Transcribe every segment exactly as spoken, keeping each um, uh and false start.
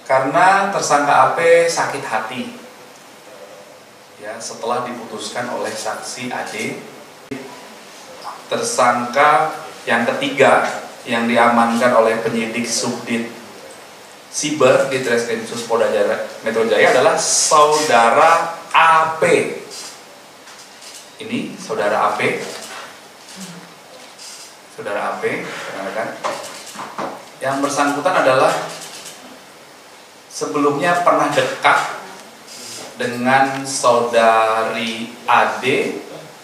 karena tersangka A P sakit hati ya setelah diputuskan oleh saksi A D. Tersangka yang ketiga yang diamankan oleh penyidik Subdit Siber di Treskrimsus Polda Metro Jaya adalah saudara A P. Ini saudara A P, saudara A P, kan? Yang bersangkutan adalah sebelumnya pernah dekat dengan saudari A D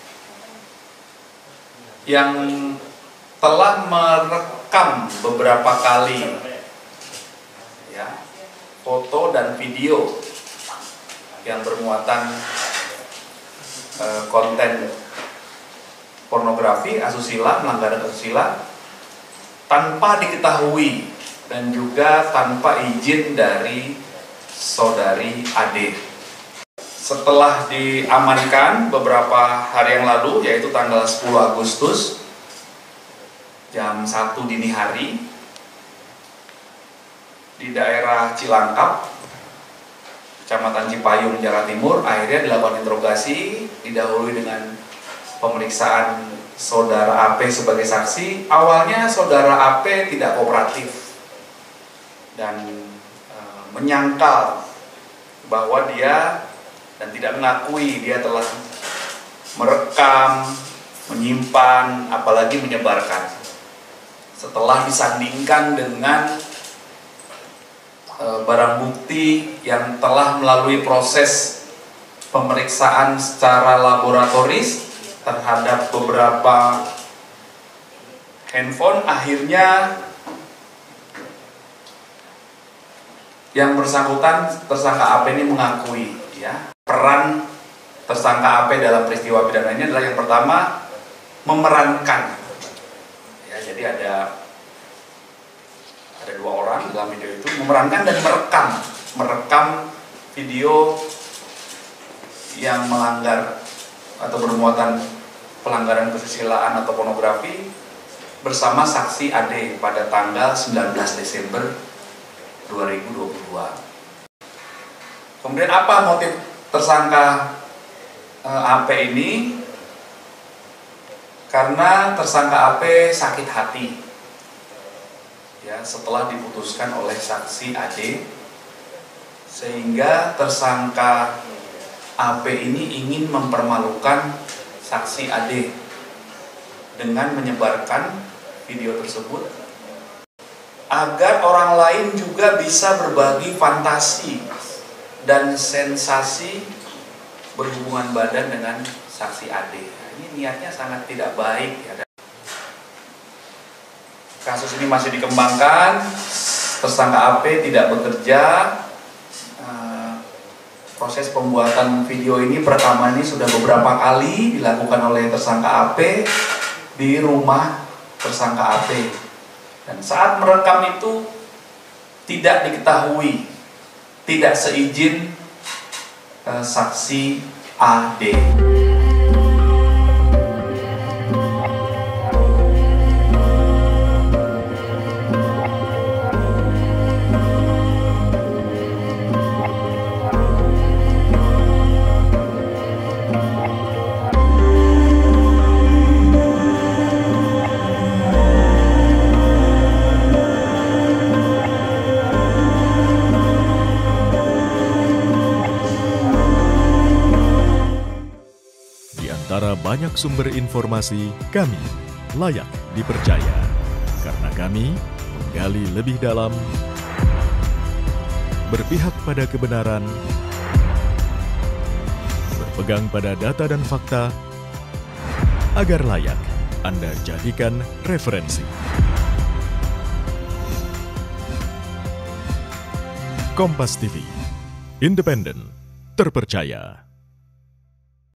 yang telah merekam beberapa kali ya, foto dan video yang bermuatan eh, konten pornografi, asusila, melanggar asusila tanpa diketahui dan juga tanpa izin dari saudari A D. Setelah diamankan beberapa hari yang lalu, yaitu tanggal sepuluh Agustus jam satu dini hari di daerah Cilangkap, Kecamatan Cipayung, Jakarta Timur, akhirnya dilakukan interogasi, didahului dengan pemeriksaan saudara A P sebagai saksi. Awalnya saudara A P tidak kooperatif dan e, menyangkal bahwa dia dan tidak mengakui dia telah merekam, menyimpan, apalagi menyebarkan. Setelah disandingkan dengan e, barang bukti yang telah melalui proses pemeriksaan secara laboratoris terhadap beberapa handphone, akhirnya yang bersangkutan tersangka A P ini mengakui ya peran tersangka A P dalam peristiwa pidana ini adalah yang pertama memerankan ya, jadi ada ada dua orang dalam video itu memerankan dan merekam merekam video yang melanggar atau bermuatan pelanggaran kesusilaan atau pornografi bersama saksi A D pada tanggal sembilan belas Desember dua ribu dua puluh dua. Kemudian apa motif tersangka e, A P ini? Karena tersangka A P sakit hati ya setelah diputuskan oleh saksi A D, sehingga tersangka A P ini ingin mempermalukan saksi A D dengan menyebarkan video tersebut agar orang lain juga bisa berbagi fantasi dan sensasi berhubungan badan dengan saksi A D. Nah, ini niatnya sangat tidak baik ya. Kasus ini masih dikembangkan, tersangka A P tidak bekerja. Proses pembuatan video ini, perekaman ini sudah beberapa kali dilakukan oleh tersangka A P di rumah tersangka A P. Dan saat merekam itu tidak diketahui, tidak seizin eh, saksi A D. Antara banyak sumber informasi, kami layak dipercaya karena kami menggali lebih dalam, berpihak pada kebenaran, berpegang pada data dan fakta, agar layak Anda jadikan referensi. Kompas T V, independen, terpercaya.